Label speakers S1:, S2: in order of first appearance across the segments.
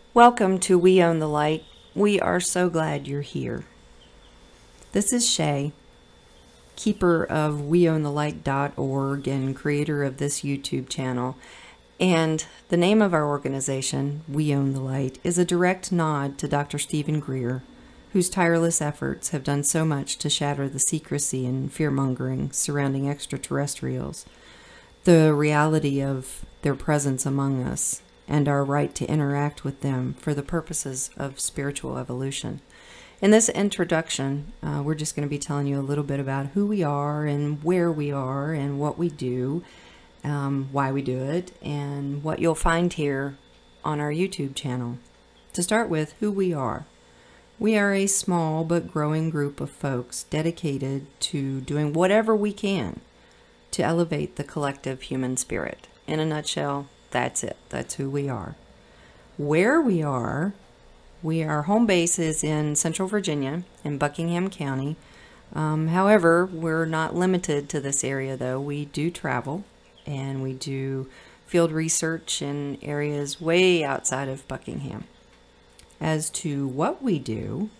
S1: Welcome to We Own the Light. We are so glad you're here. This is Shay, keeper of weownthelight.org and creator of this YouTube channel. And the name of our organization, We Own the Light, is a direct nod to Dr. Stephen Greer, whose tireless efforts have done so much to shatter the secrecy and fear-mongering surrounding extraterrestrials, the reality of their presence among us, and our right to interact with them for the purposes of spiritual evolution. In this introduction, we're just going to be telling you a little bit about who we are and where we are and what we do, why we do it, and what you'll find here on our YouTube channel. To start with, who we are. We are a small but growing group of folks dedicated to doing whatever we can to elevate the collective human spirit. In a nutshell, that's it. That's who we are. Where we are, our home base is in Central Virginia in Buckingham County. However, we're not limited to this area though. We do travel and we do field research in areas way outside of Buckingham. As to what we do,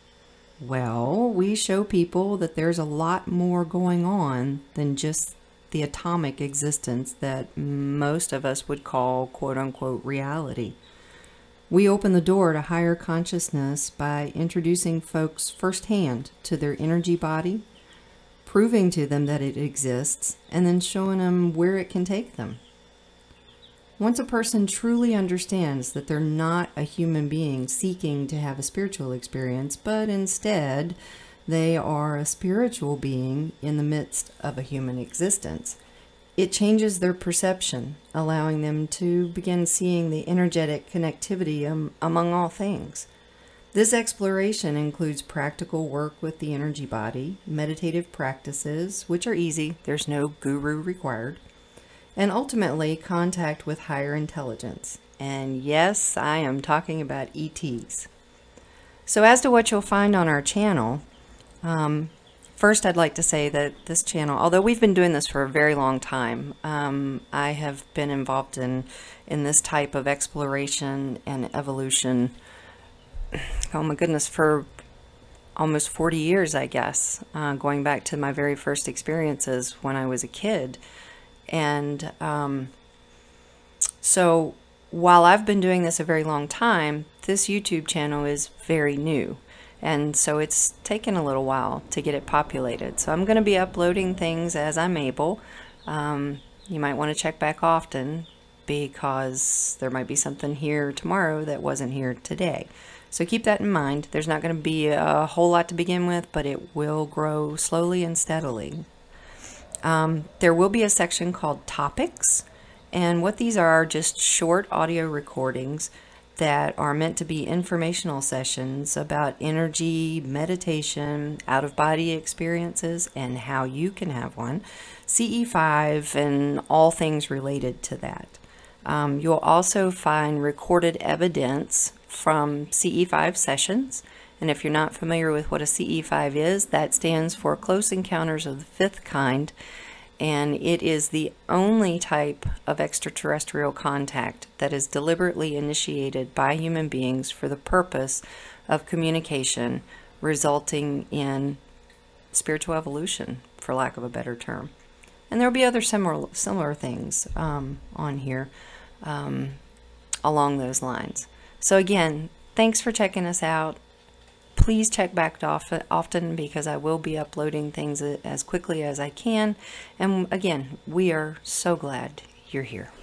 S1: well, we show people that there's a lot more going on than just the atomic existence that most of us would call quote-unquote reality. We open the door to higher consciousness by introducing folks firsthand to their energy body, proving to them that it exists, and then showing them where it can take them. Once a person truly understands that they're not a human being seeking to have a spiritual experience, but instead they are a spiritual being in the midst of a human existence, it changes their perception, allowing them to begin seeing the energetic connectivity among all things. This exploration includes practical work with the energy body, meditative practices, which are easy, there's no guru required, and ultimately contact with higher intelligence. And yes, I am talking about ETs. So as to what you'll find on our channel, first I'd like to say that this channel, although we've been doing this for a very long time, I have been involved in this type of exploration and evolution, oh my goodness, for almost 40 years, I guess, going back to my very first experiences when I was a kid. And so while I've been doing this a very long time, this YouTube channel is very new. And so it's taken a little while to get it populated. So I'm going to be uploading things as I'm able. You might want to check back often because there might be something here tomorrow that wasn't here today. So keep that in mind. There's not going to be a whole lot to begin with, but it will grow slowly and steadily. There will be a section called Topics, and what these are just short audio recordings that are meant to be informational sessions about energy, meditation, out-of-body experiences, and how you can have one, CE5, and all things related to that. You'll also find recorded evidence from CE5 sessions. And if you're not familiar with what a CE5 is, that stands for Close Encounters of the Fifth Kind, and it is the only type of extraterrestrial contact that is deliberately initiated by human beings for the purpose of communication, resulting in spiritual evolution, for lack of a better term. And there'll be other similar things on here along those lines. So again, thanks for checking us out. Please check back often because I will be uploading things as quickly as I can. And again, we are so glad you're here.